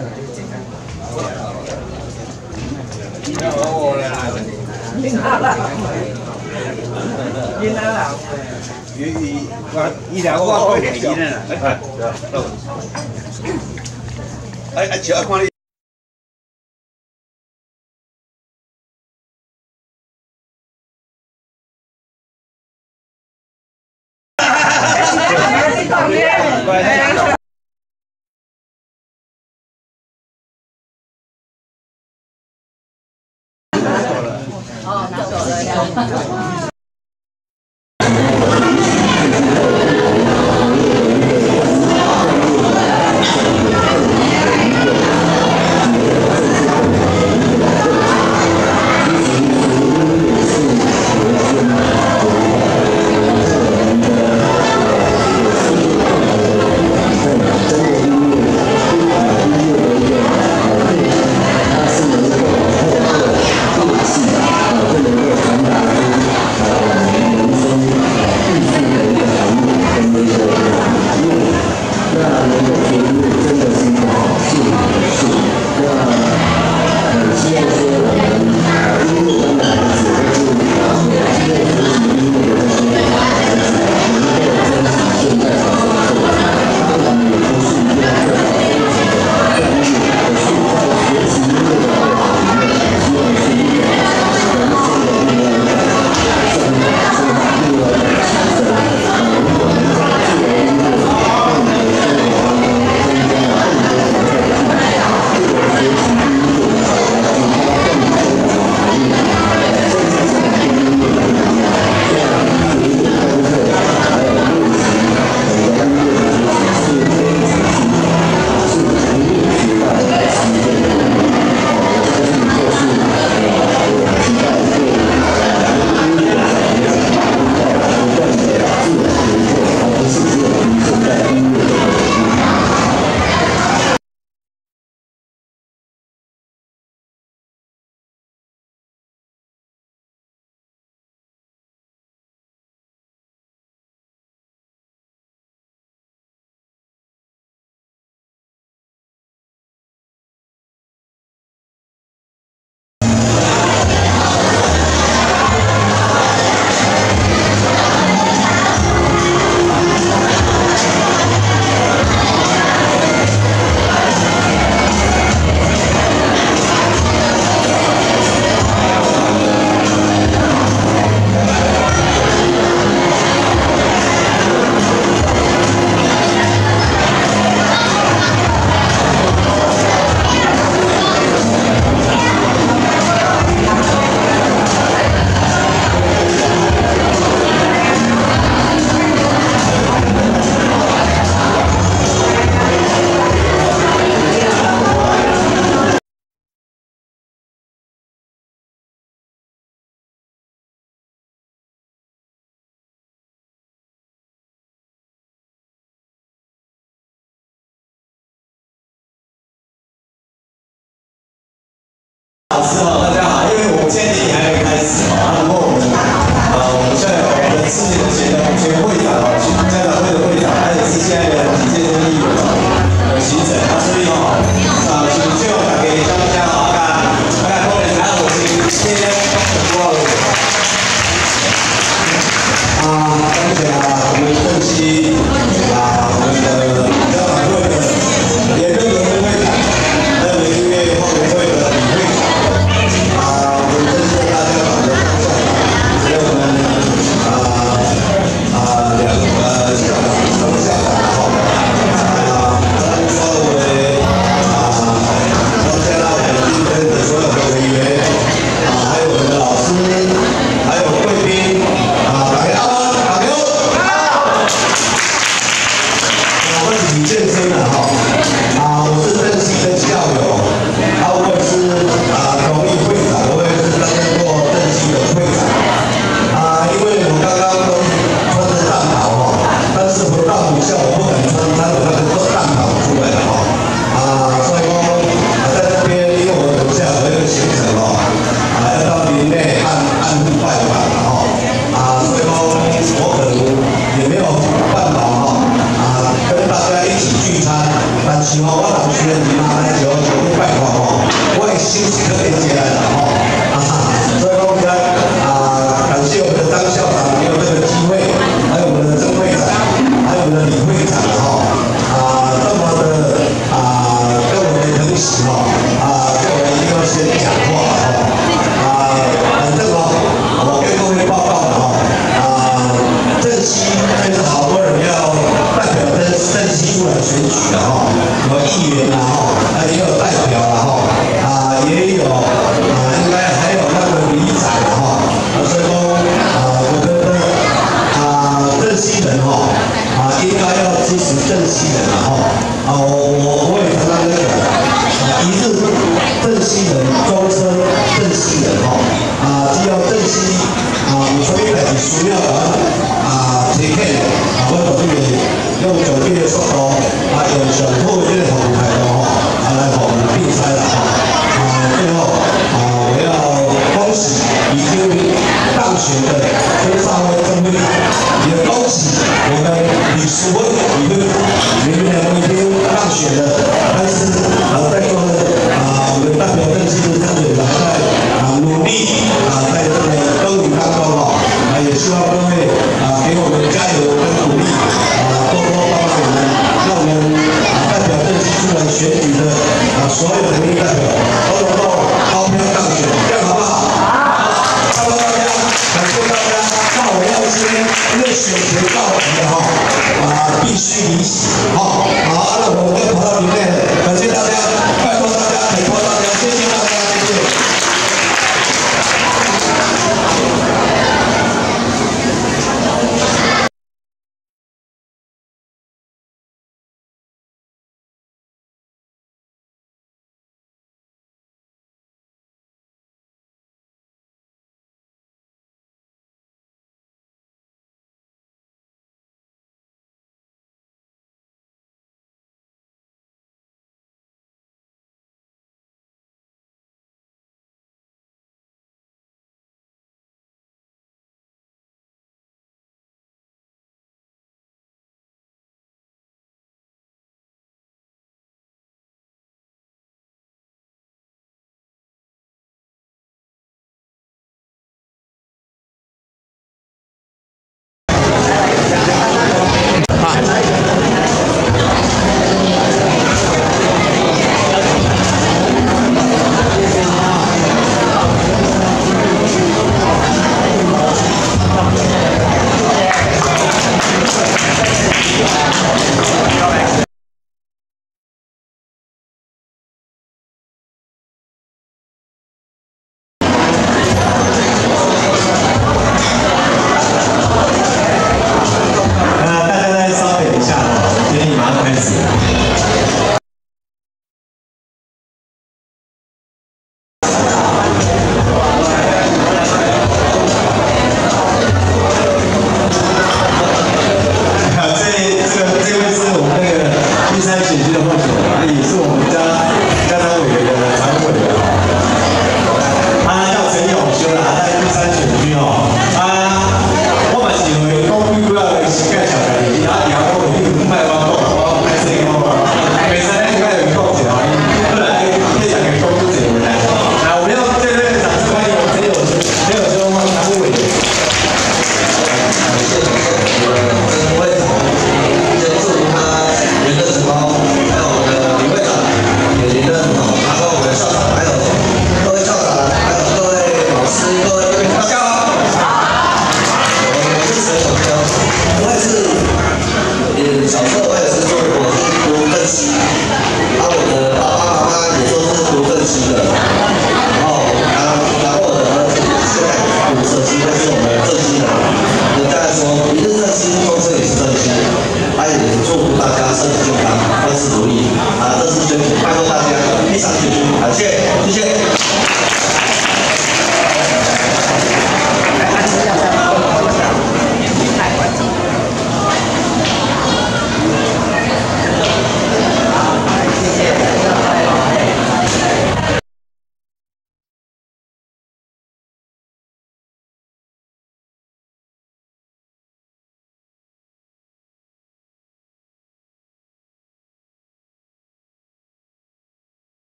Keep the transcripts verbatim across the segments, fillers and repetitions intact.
你哪啦？你哪啦？伊伊我伊俩我过年伊呢？哎哎，瞧看你。 哦，拿走了呀。 老师好，大家好，因为我们今天年还没开始嘛，然后我们呃，我们现在有我们四年前的同学会长啊，家长会的会长，他也是现在的体健生议员的行程，啊，所以哦，啊，请就大家大家好，大家大家过来看我们今天很多啊，刚才啊，我们分析啊，我们的家长会的也跟我们会长，还有音乐后援会的李会长。 啊，我们这是大家好的方向，还有我们啊啊两个校长、副校长，然后啊，作为啊中间拉我们今天的所有的委员啊，还有我们的老师，还有贵宾啊，来啊，打球！ 是啊，有啥物代志需要咱啊提起，啊，我就这个用手机的速度，啊，用上好的这个服务态度吼，啊来服务比赛啦吼。啊，最后啊，我要恭喜已经当选的黑沙威郑会长，也恭喜我们理事会李会长，你们两位已经当选了，但是啊，在座的啊，我们代表郑姓郑委员还在啊努力啊，在这个耕耘当中哈，啊，也希望各位啊给我们加油跟鼓励啊，多多帮帮我们，让我们啊代表郑姓出来选举的啊所有的民意代表都能够高票当选，这样好不好？好，谢谢大家，感谢大家。那我要先因为选前到期的哈，啊，必须离席，好，好，那我们就跑到里面了，感谢大家，拜托大家，拜托大家，谢谢大家，谢谢。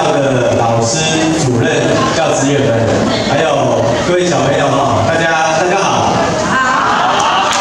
校的老师、主任、教职员们，还有各位小朋友哈，大家大家好。好。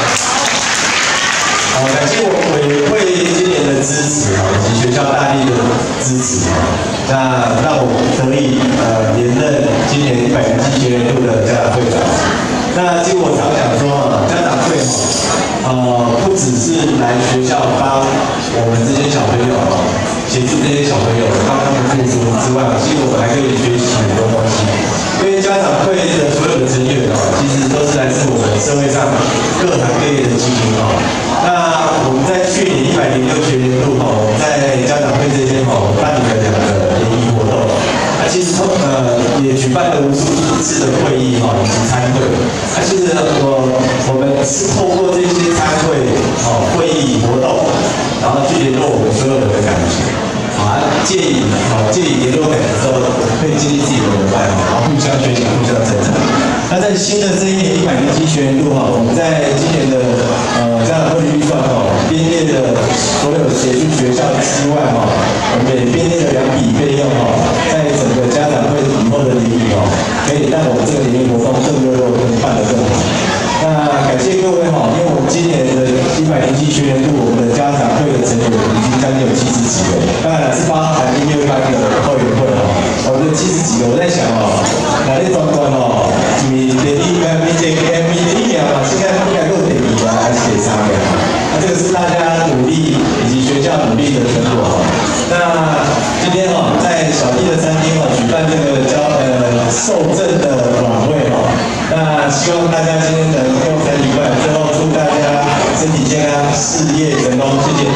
好，感谢我们委员会今年的支持哈，以及学校大力的支持哈，那让我们得以呃连任今年一百零七学年度的家长会长。那其实我常讲说哈，家长会哈，呃，不只是来学校帮我们这些小朋友协助这些小朋友帮他们付出之外，其实我们还可以学习很多东西。因为家长会的所有的成员哦，其实都是来自我们社会上各行各业的精英哦。那我们在去年一百零六学年度哈，我们在家长会这边哈办理了两个联谊活动。那其实呃也举办了无数次的会议哈以及参会。那其实我我们是透过这些参会哦会议活动，然后去联络我们所有人的感觉。啊，借以好借以联络感的时候，可以建立自己的伙伴，然后互相学习、互相成长。那在新的这一年一百零七学年度哈，我们在今年的呃家长会预算哈编列的所有协助学校之外哈，我们也编列了两笔费用哈，在整个家长会以后的联谊哦，可以让我们这个联谊活动更热络、更办得更好。那感谢各位哈，因为我们今年的一百零七学年度，我们的家长会的成员已经将近有七十几位，当然是包含音乐班的后援会哈，我们七十几个，我在想哦，哪些专关哦，你联谊跟你这个你联谊秒嘛，现在应该够联谊啊，还是得三秒？那这个是大家努力以及学校努力的成果哈。那今天哦，在小弟的餐厅哦举办这个教呃受赠的晚会哈。那希望大家今天能够很愉快，最后祝大家身体健康，事业成功，谢谢。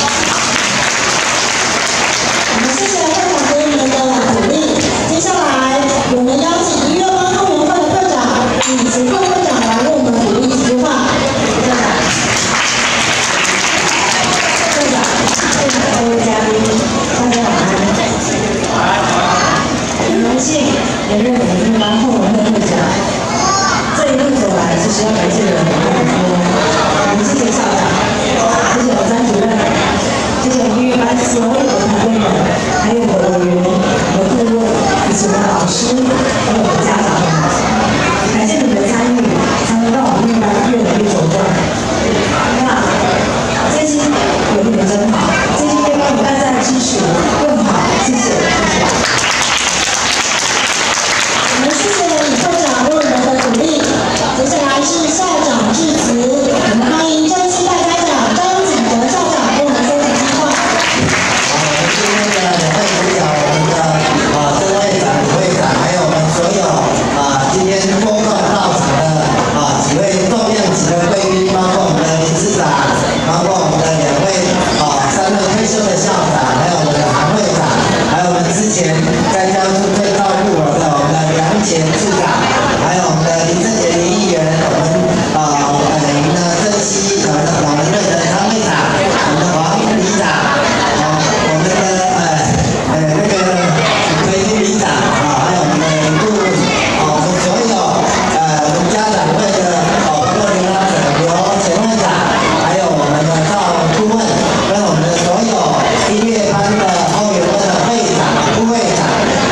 我们谢谢会长给我们的鼓励。接下来，我们邀请音乐班后援会的会长以及副会长来为我们鼓励几句话。会长，会长，会长，各位嘉宾，大家晚安。很荣幸连任我们音乐班后援会会长。这一路走来，就是要感谢人很多，我们谢谢校长，谢谢我张主任，谢谢我们音乐班所有的团队们，还有我的委员、我的顾问，以及我的老师，还有我的家长们，感谢你们的参与，才能让我们音乐班越来越茁壮。那这期有你们真好，这期音乐班有大家的支持更好，谢谢，谢谢。我们谢谢李会长为我们的鼓励。接下来是校长致辞，我们欢迎正期大家长张景德校长为我们说几句话。 好，我们今天的两位主角，我们的啊曾会长、李会长，还有我们所有啊今天拨空到场的啊几位重量级的贵宾，包括我们的理事长，包括我们的两位啊三位退休的校长，还有我们的韩会长，还有我们之前在教书最照顾我的我们的梁杰处长，还有我们的林正杰林议员，我们啊呃我们的郑熙，我们的老人队的张会长，我们的黄里长，啊我们的呃呃那个裴经理长啊，还有我们的李顾问，啊我们所有呃我们家长会的啊包括领导者刘前会长，还有我们的赵顾问，跟我们的所有音乐班的后援会的会长、副会长。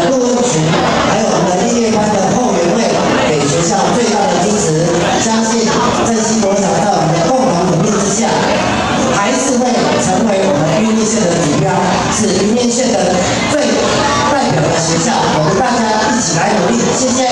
顾问群，还有我们的音乐班的后援会，给学校最大的支持。相信振兴国小在我们的共同努力之下，还是会成为我们云林县的指标，是云林县的最代表的学校。我们大家一起来努力，谢谢。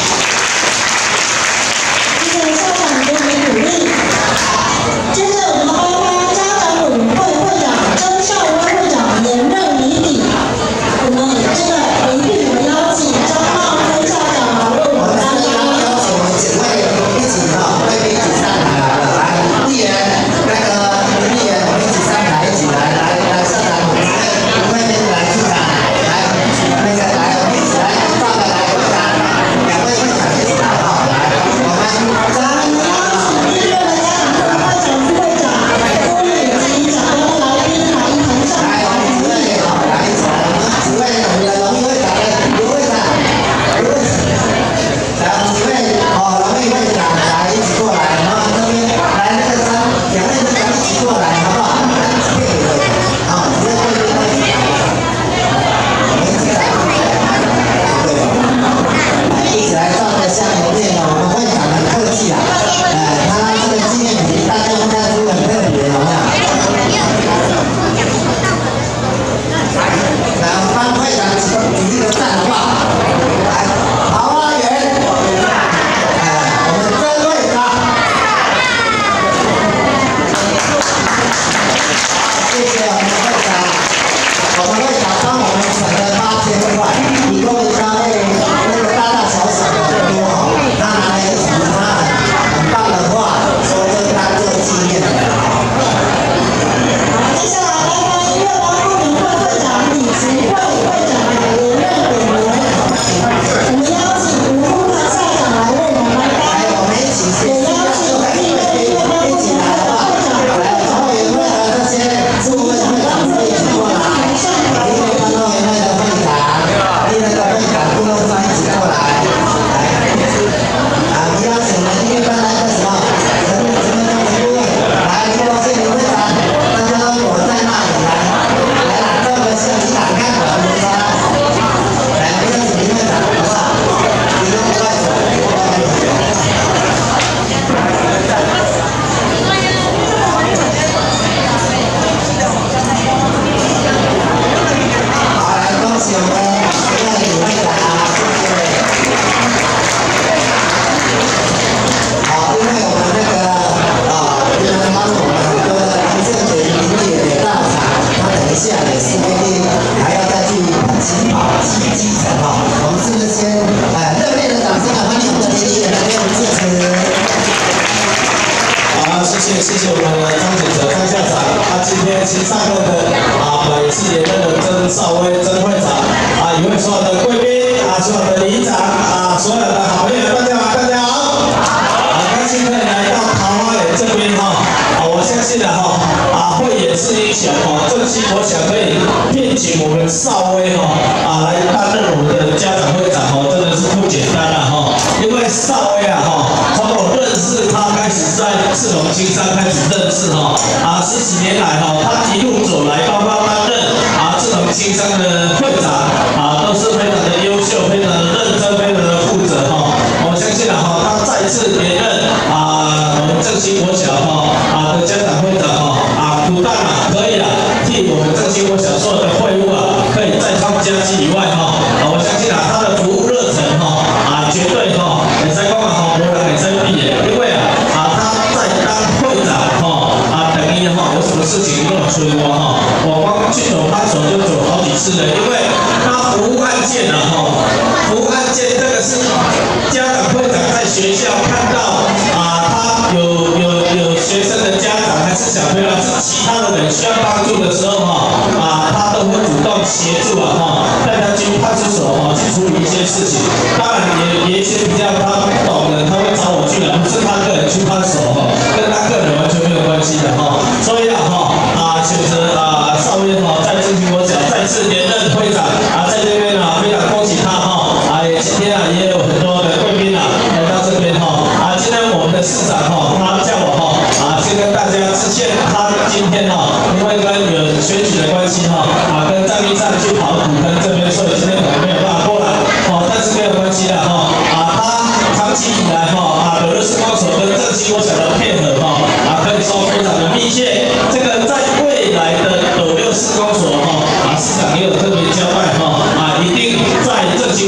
谢谢校长给我们鼓励。接着我们颁发家长委员会会长曾少威会长连任礼礼。我们这个一并我们邀请张浩辉校长为我们颁发。 邀请我们几位一起哈，贵宾一起上台来了，来，议员那个议员，我们一起上台，一起来来来，校长我们贵宾来出场，来那个来，我们一起来上来来会长，两位会长一起来哈，来，我们来，我们邀请第一任的家长会会长、副会长、副理及长官来宾来一同上台。 来，我们几位好，来一起来，我们几位我们的荣誉会长的刘会长，刘会长，来我们几位哦荣誉会长来一起过来，然后这边来那个三两位会长一起过来，好不好？配合，好，直接贵宾一起来，我们一起来，对，来一起来照个相留念哦，我们会长很客气啊，哎，他这个纪念品大家看出很特别，有没有？来，我们帮会长举举一个赞，好不好？来，桃花源，哎，我们曾会长，谢谢我们的会长，我们会长帮我们省了八千块，一共单位那个大大小小的很多哈，他拿来一幅他很棒的画，说这当做纪念的。 接下来颁发音乐班后援会会长李菊慧会长连任委员。我们邀请吴富华校长来为我们颁发。 来，我们一起也邀请第一任音乐班后援会会长来，后援会的这些顾问会长可以过来，音乐班后援会的会长，第二个会长顾问会一起过来，来，啊，我们邀请我们音乐班来个什么？什么什么什么顾问？来，郭建林会长，大家都躲在那里来，来啦，这个是你打开我们的，来，我们邀请林会长，好不好？你们不要走，不要走。好，来恭喜我们那李会长，谢谢。好，因为我们那个啊，因为帮我们很多的林正杰林姐也到场，他等一下也是规定还要再去起跑基基层哈。我们是不是先哎热烈的掌声来欢迎我们的林姐来给我们支持？ 好，谢谢谢谢我们的张检哲张校长，他今天新上任的啊，本次连任的曾少威曾会长啊，以及所有的贵宾啊，所有的里长啊，所有的好朋友，大家好，大家好，啊，开心可以来到桃花源这边哈，啊，我相信啊哈，啊，慧眼识英雄哦，振兴国小可以聘请我们少威哈啊来担任我们的家长会长哦，真的是不简单了哈，因为少威啊哈，从我认识他开始在赤龙青山开始认识哈啊十几年来哈，他一路走来，包括担任啊赤龙青山的会长啊，都是非常的优秀，非常的认真，非常的负责哈。我相信啊哈，他再次连任啊我们振兴国小哈啊的家长会长哈啊，不但啊可以啊替我们振兴国小所有的会务啊，可以再创佳绩以外哈啊，我相信啊他的服务热忱哈啊绝对哈也在光啊哈，无人也在闭眼，因为啊啊他在当会长哈啊等于哈有什么事情都有催我哈，我光去走派出所就走好几次了，因为他服务案件啊哈，服务案件这个是家长会长在学校看到啊他有有有学生的家长还是小朋友是其他的人需要帮助的时候哈啊他都会主动协助啊哈，带他去派出所哈去处理一些事情，当然也也一些比较他不懂的他会找我去的，不是他个人去派出所哈，跟他个人完全没有关系的哈，所以啊哈啊选择啊少威哈在振兴国小再次连任会长啊，在这边啊非常恭喜他哈啊，也今天啊也有很多的贵宾啊来到这边哈啊，今天我们的市长哈他叫我哈啊先跟大家致歉，他今天哈因为跟有选举的关系哈啊跟张立善去跑土坑这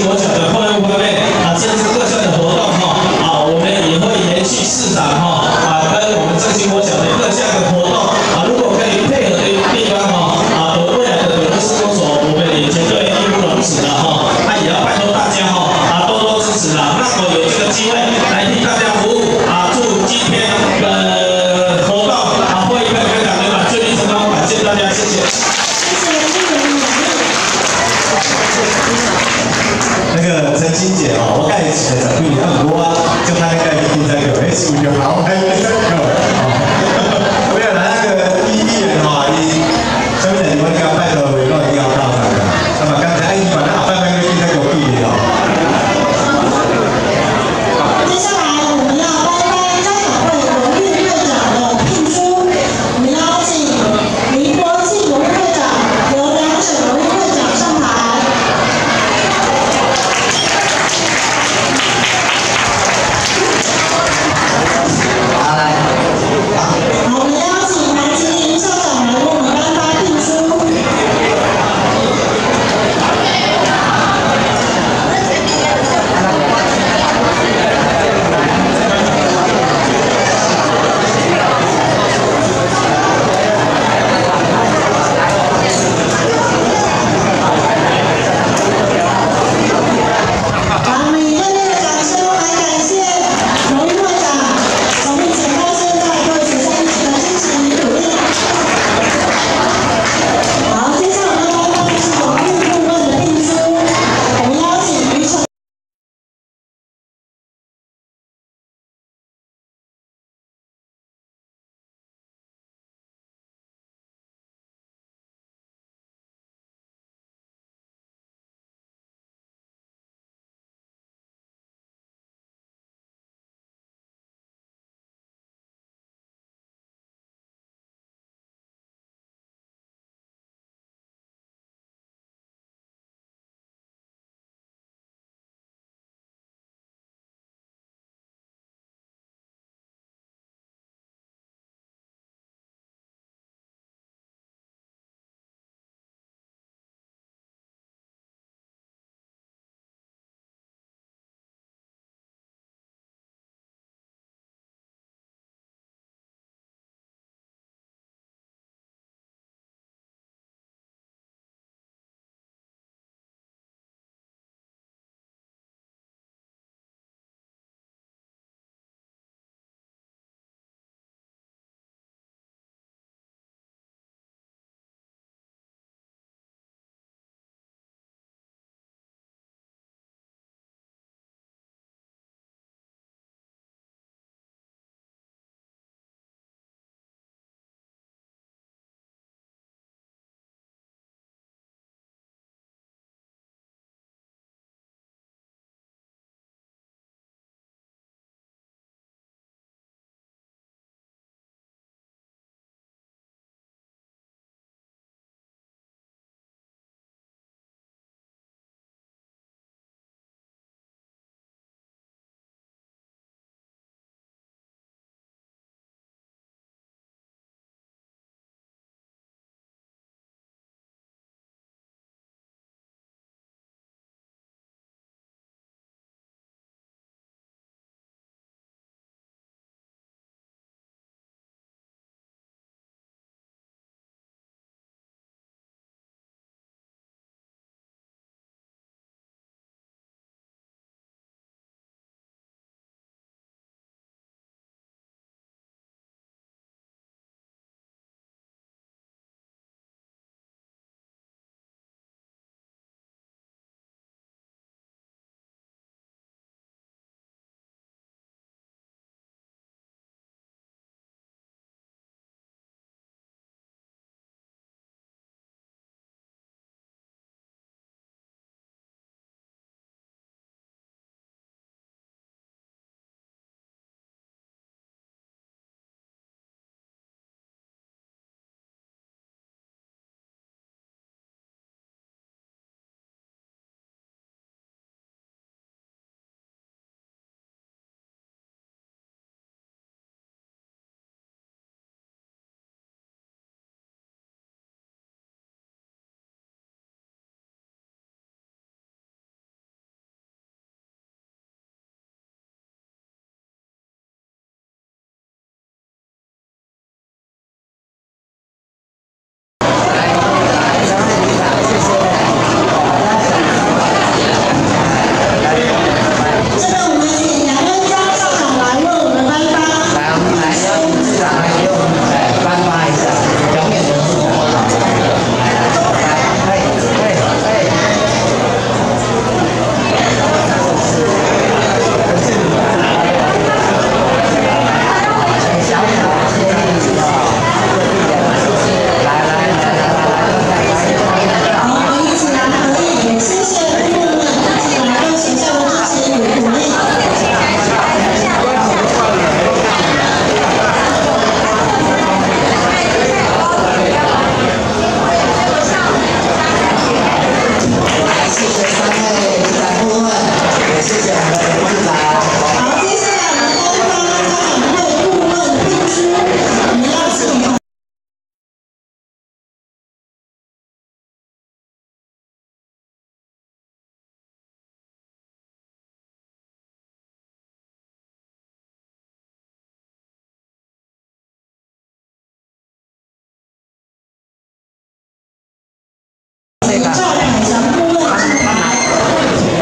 国小的会务方面啊，甚至各项的活动哈啊，我们也会延续市长哈啊跟我们正兴国小的各项的活动啊，如果可以配合的地方哈啊，未来的北仑市公所，我们也绝对义不容辞的哈，他也要拜托大家哈啊多多支持啦，让我有这个机会来替大家服务啊，祝今天的活动啊会议开场圆满顺利成功，感谢大家，谢谢。 谢谢今年的努力。 那个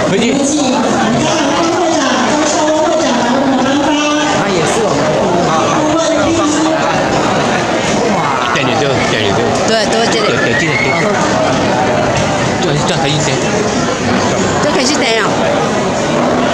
我们请家长会会长、张少温会长来我们的颁发。 他也是我们的顾问秘书。 电影就电影就对，都这里， 对对对对，这这可以先， 都开始等了。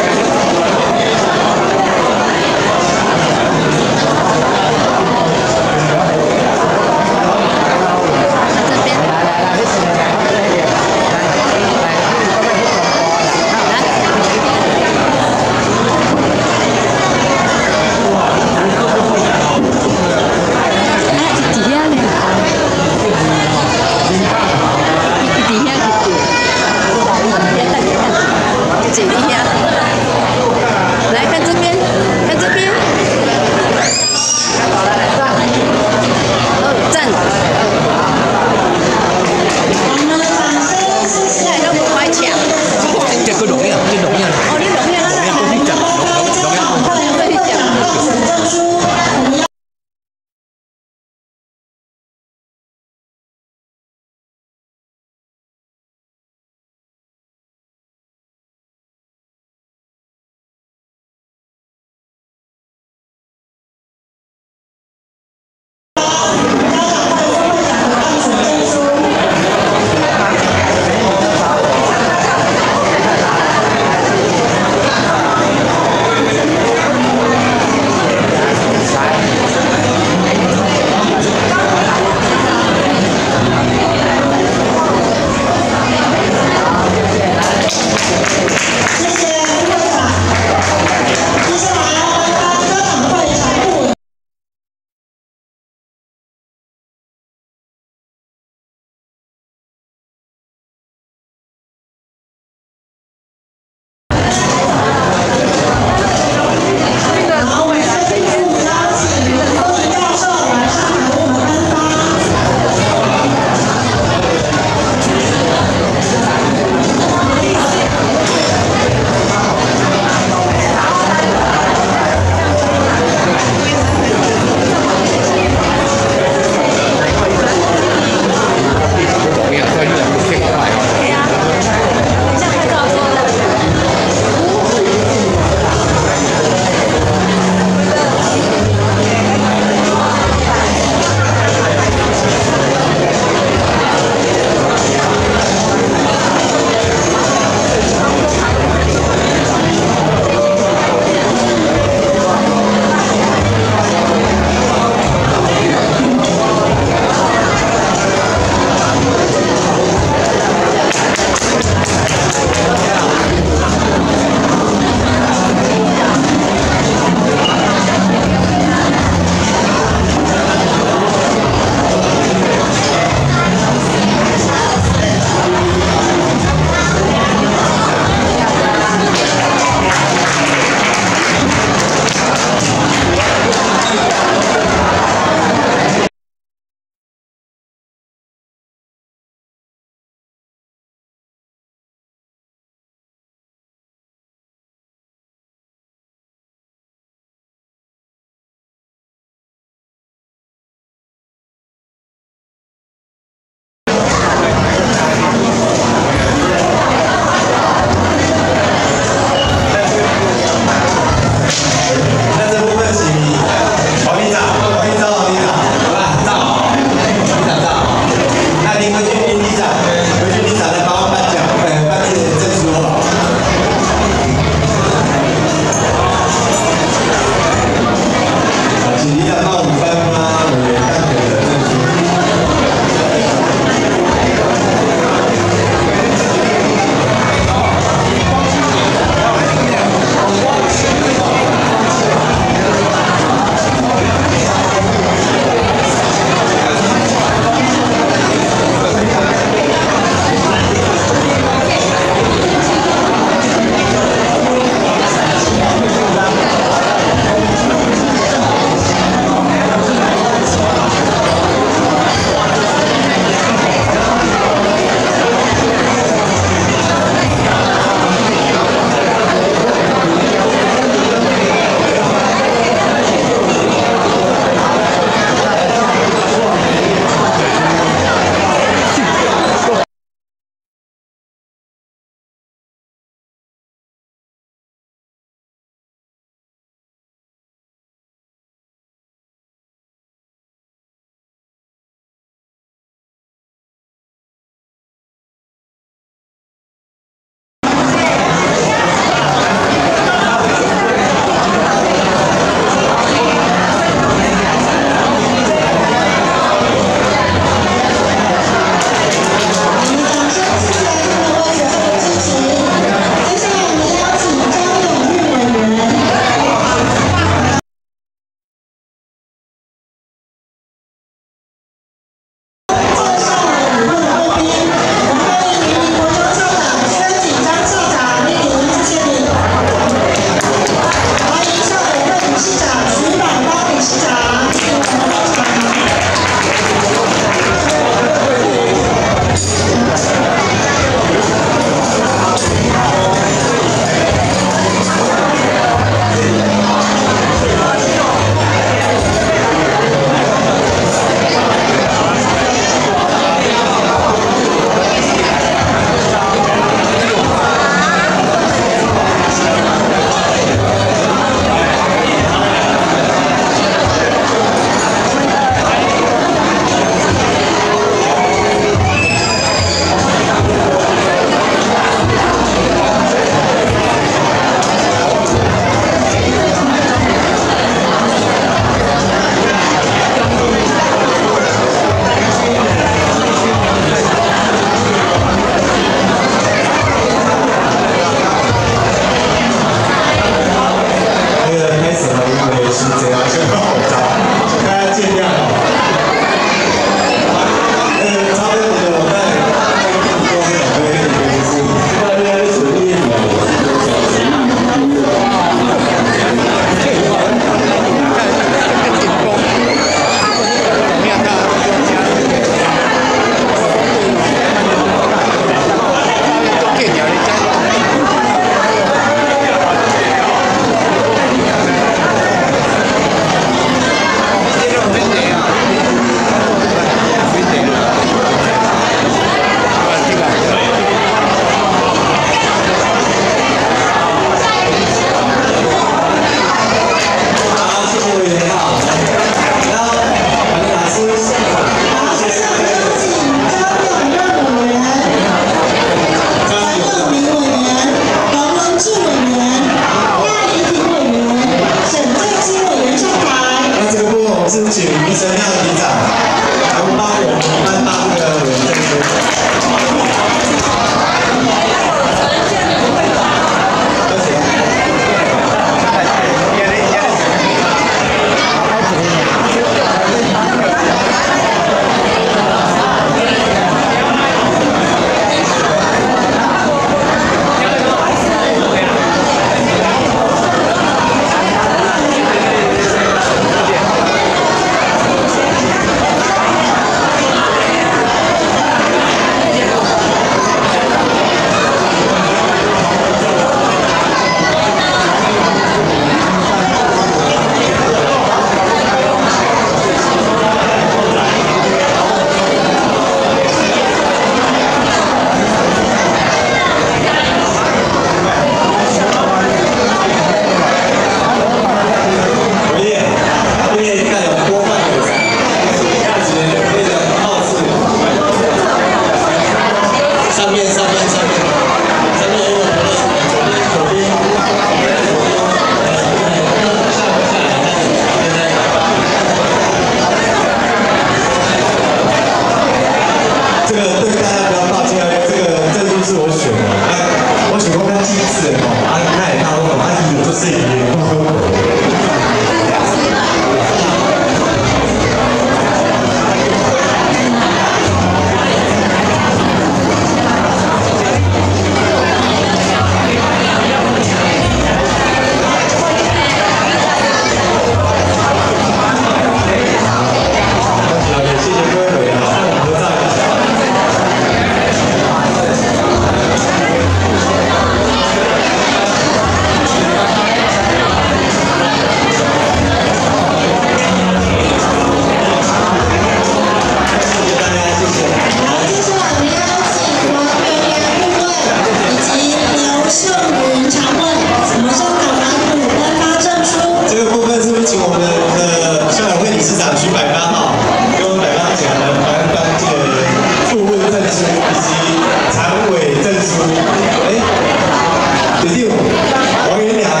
队长王元良。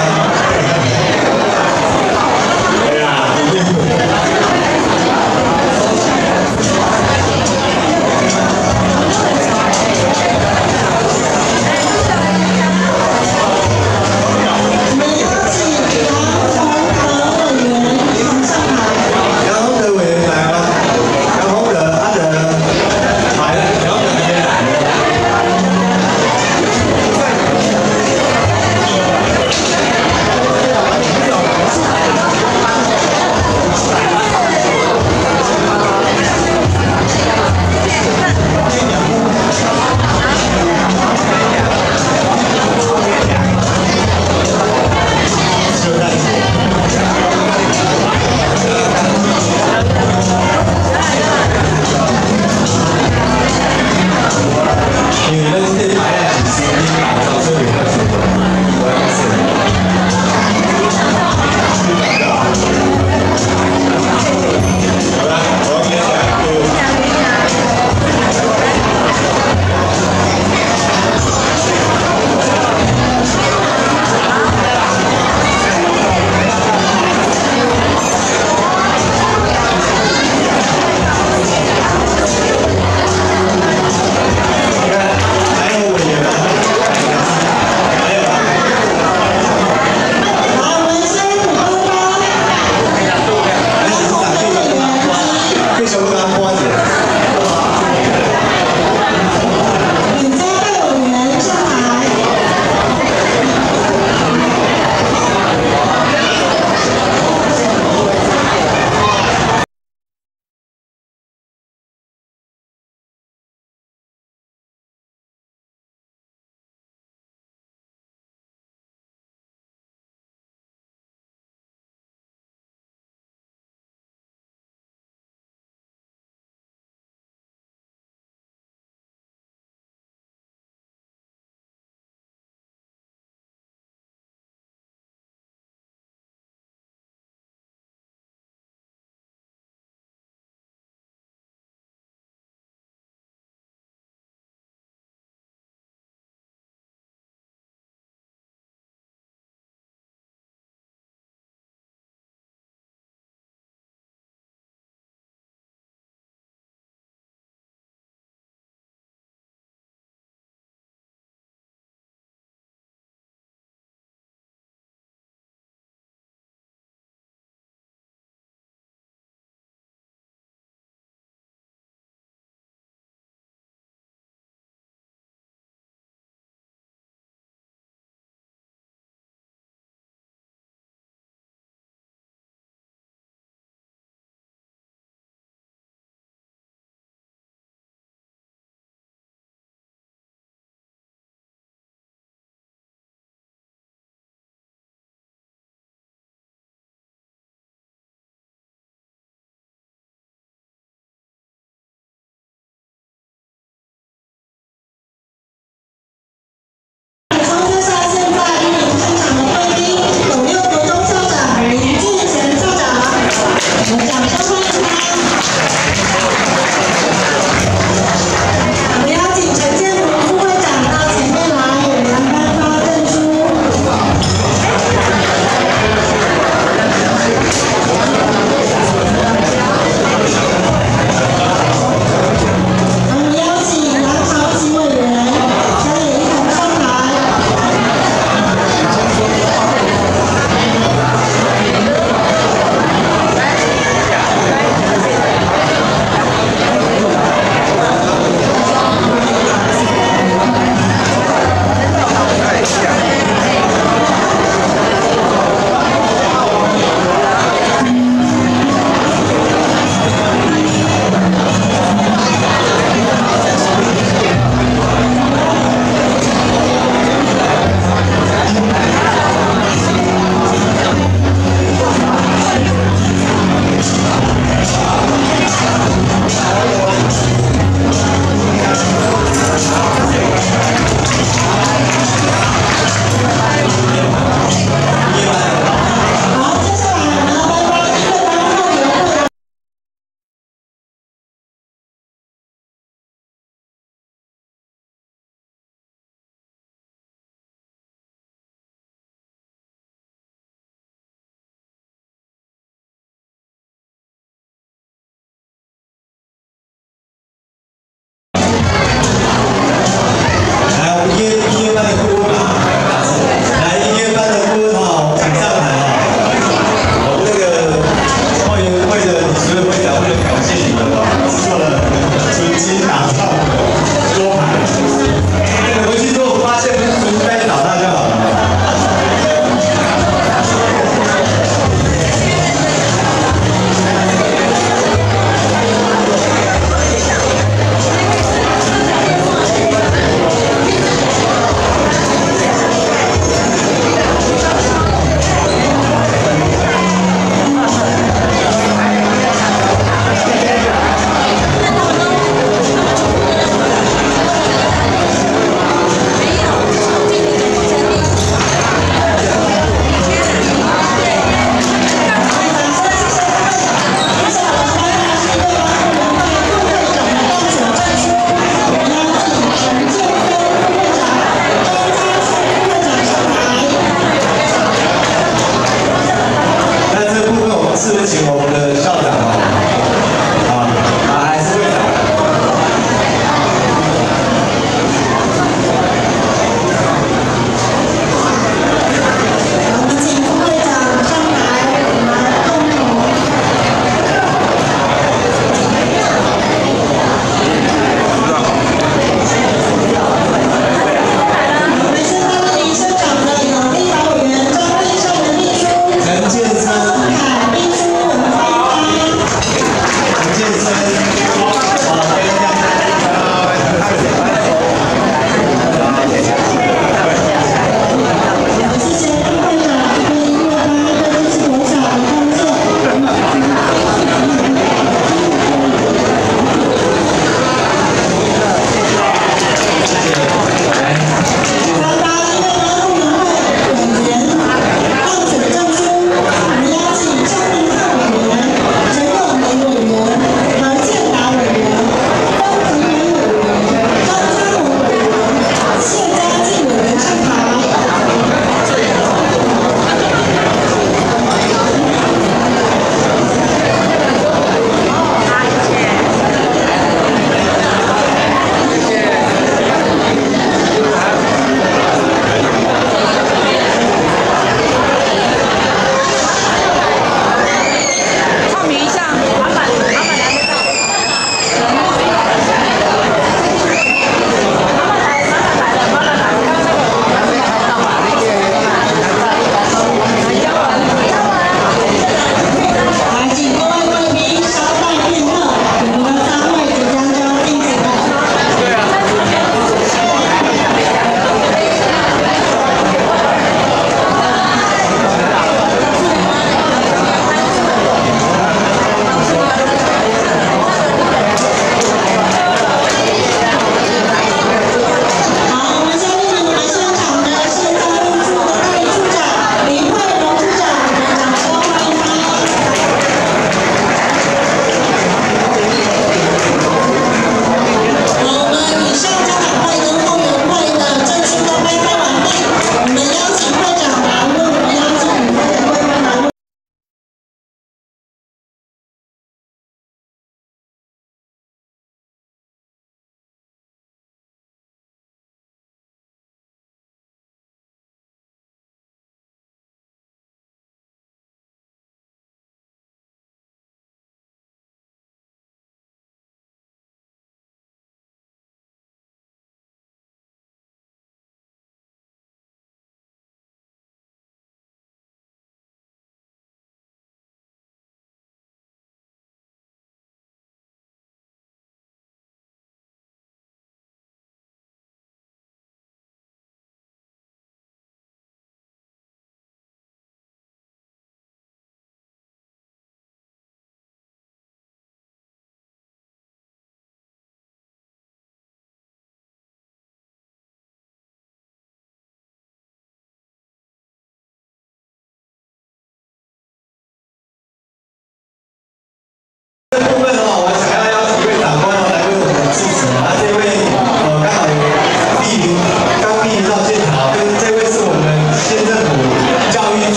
对啊，队长。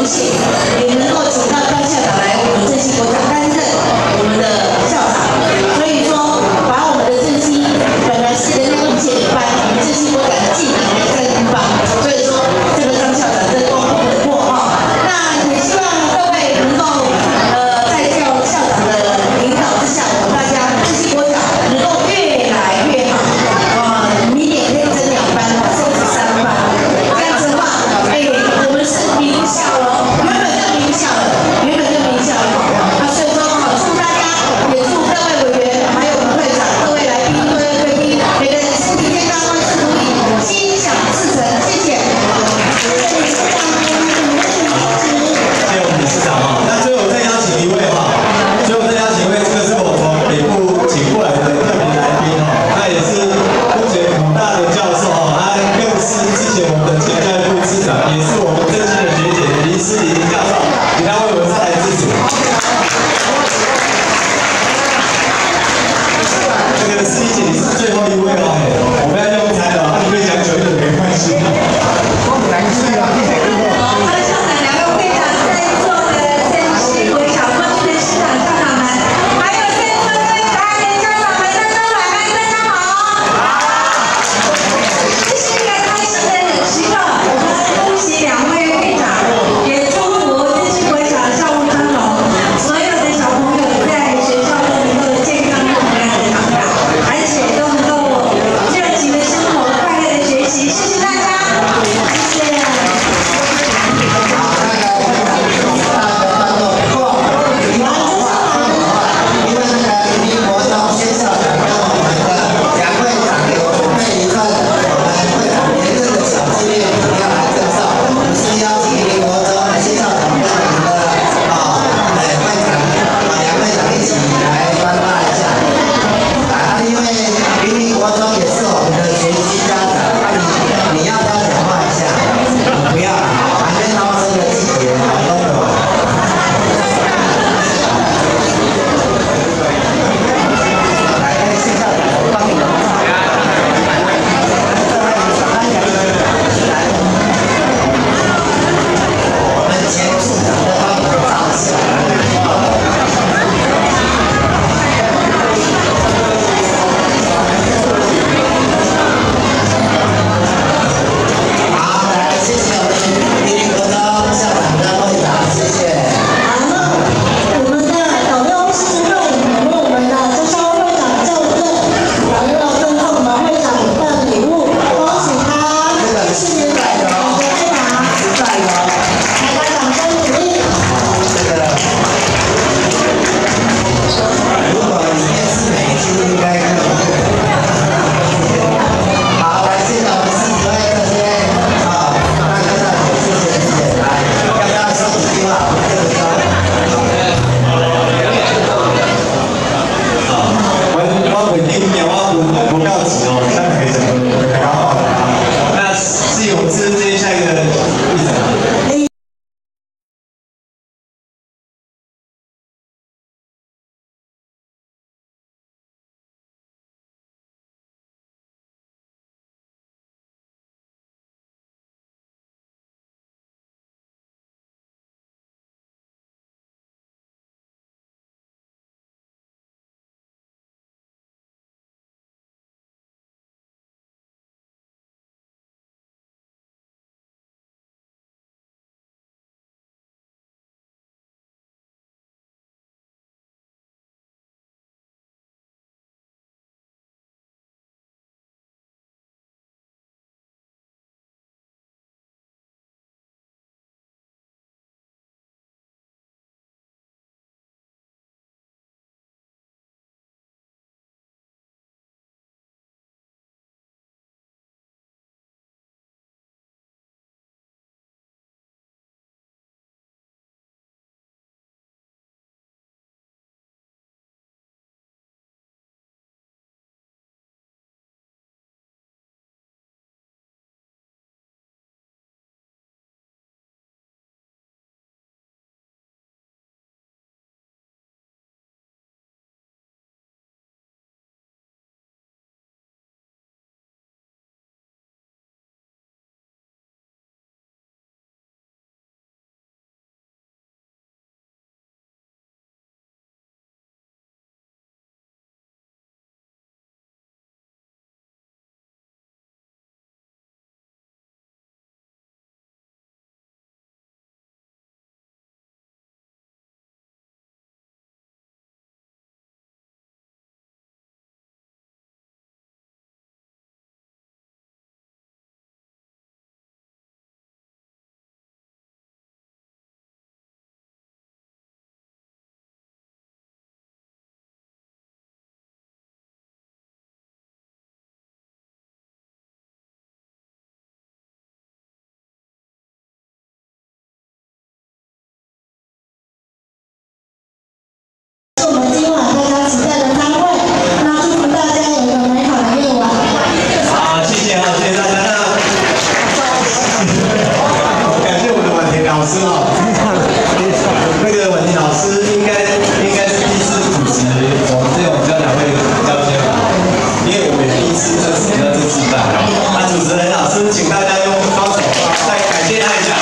幸，也能够请到张校长来我们正熙国小担任我们的校长。所以说，把我们的正熙本来是人家一届一班，我们正熙国小技能在一班，所以说这个张校长真功不可没哈。那也希望各位能够呃在教校长的领导之下，我们大家正熙国小能够越来越好，啊，明年可以增两班，甚至三班，这样子的话，哎，我们是名校了，原本就名校了，原本就名校了，啊，所以说哈，祝大家，也祝各位委员，还有我们会长，各位来宾，各位贵宾，每个人身体健康，万事如意，心想事成，谢谢。谢谢理事长，谢谢我们理事长哈。那最后再邀请一位哈，最后再邀请一位，这个是我从北部请过来的特别来宾哈，他也是目前武大的教授哈，他更是之前我们的前教育部次长，也是我们正熙的学姐林诗玲教授，请他为我们上来致辞。这个诗玲姐你是最后一位哦，我们要用餐了，你可以讲久一点没关系。 他的校长、两位会长，在座的正熙国小过去的师长、校长们，还有现在的可爱的家长们，大家晚安，大家好。这是一个开心的时刻，我们恭喜两位会长，也祝福正熙国小校务昌隆。 师哦，那个婉婷老师应该应该是第一次主持我们这种交流会交接吧，因为我们第一次正式的正式办。那主持人老师，请大家用双手再感谢他一下。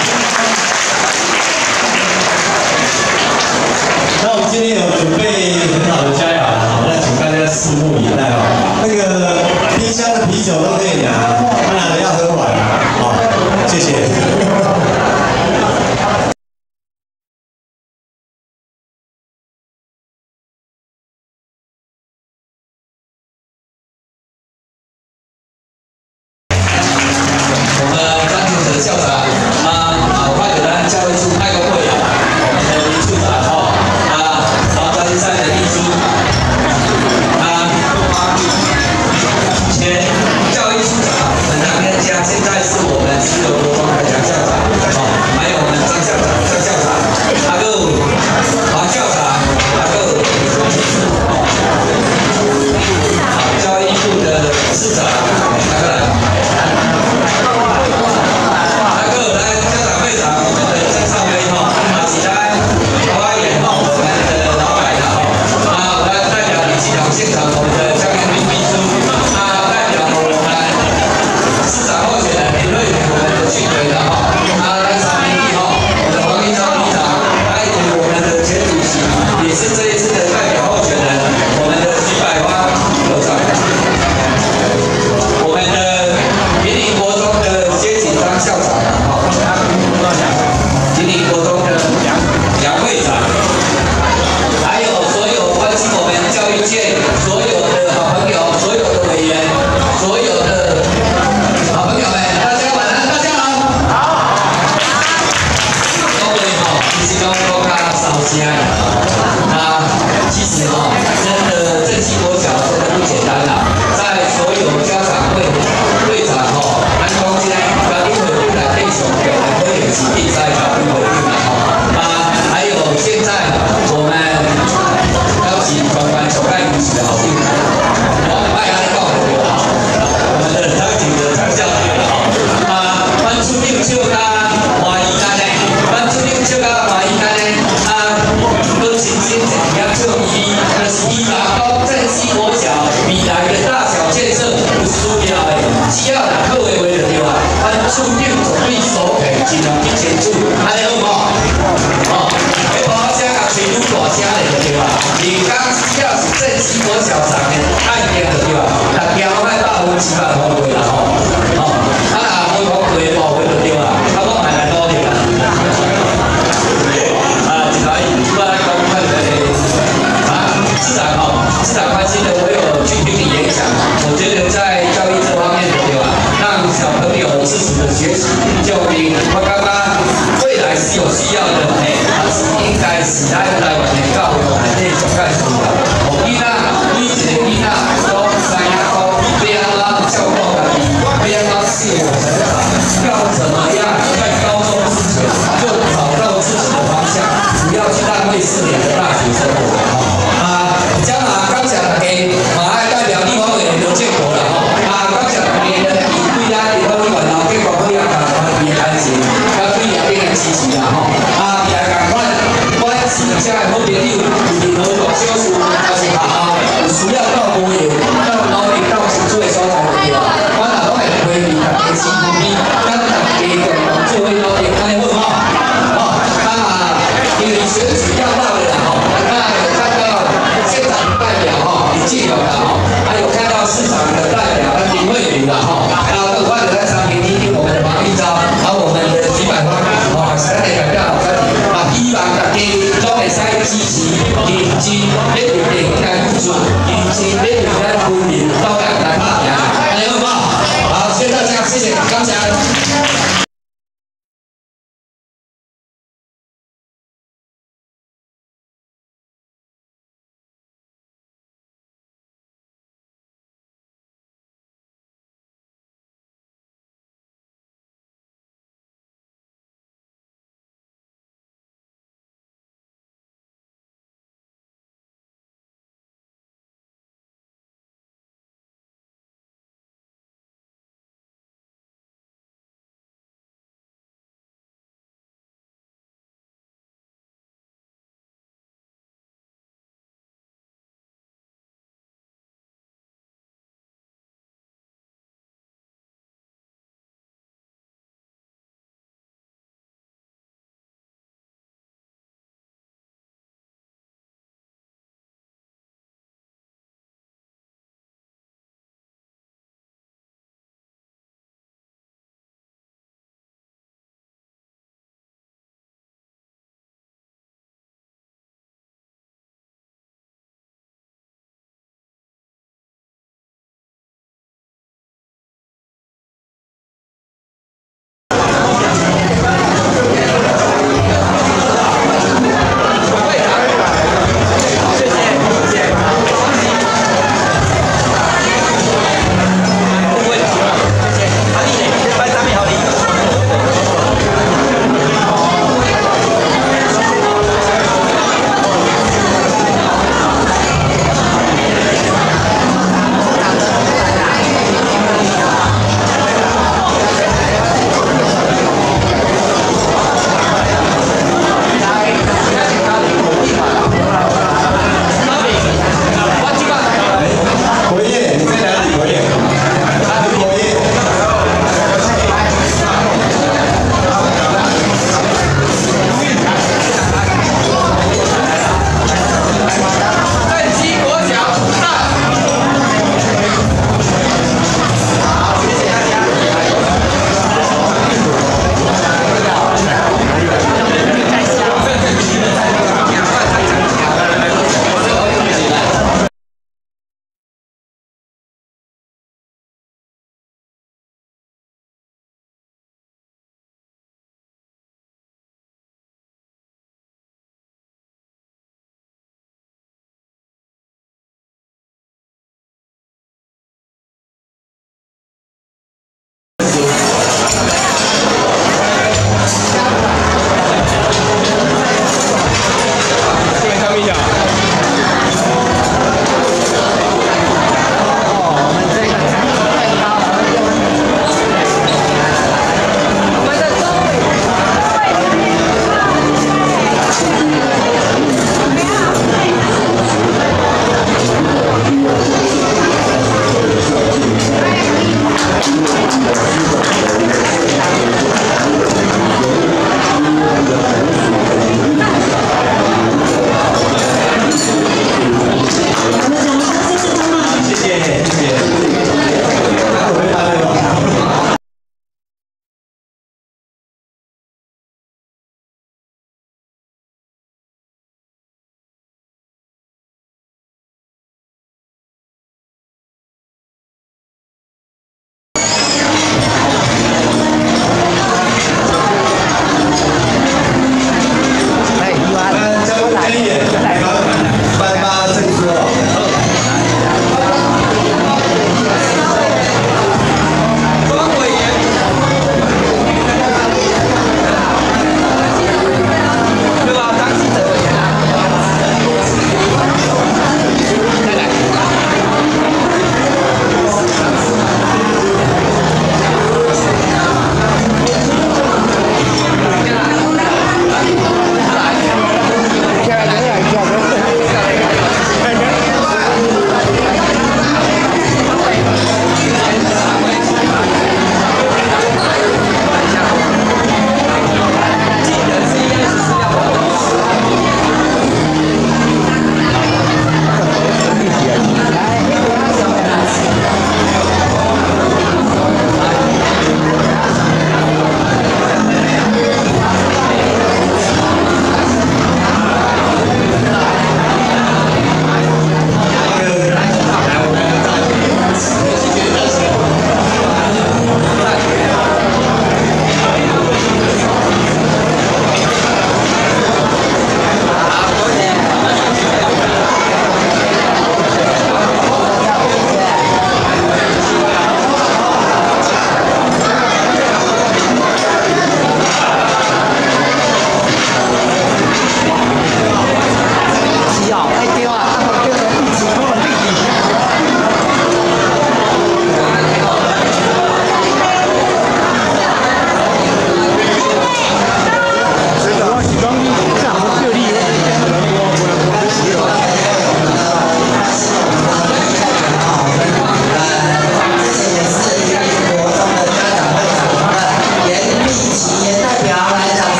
那我们今天有准备很好的佳肴，好，那请大家拭目以待哦。那个冰箱的啤酒都可以拿，当然要喝完，好，谢谢。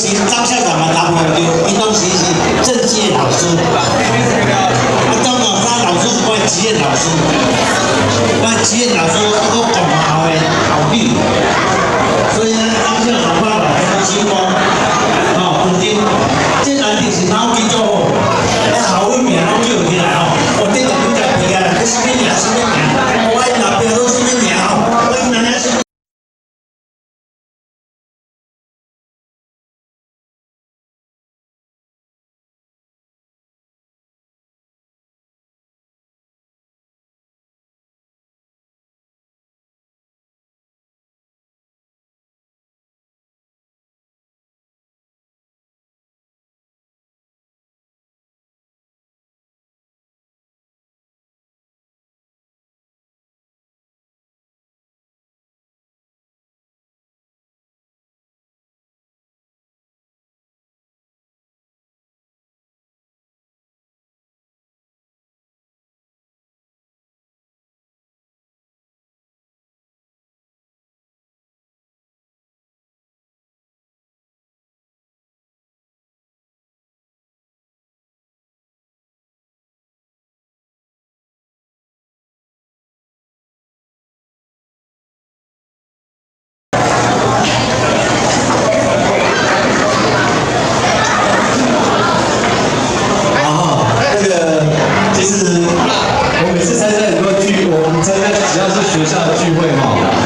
其张校长嘛，大部分就运动学习政界老师，啊，张老三老师是我的职业老师，我的职业老师我共校的校女，所以呢，张校长我老师希望，哦，肯定这难题是脑筋做好，啊，校委名拢叫起来哦，我这个不该提啊，这什么名什么名，我的老表都什么名哦，我奶奶是。 其实我每次参加很多聚，我们参加只要是学校的聚会哈，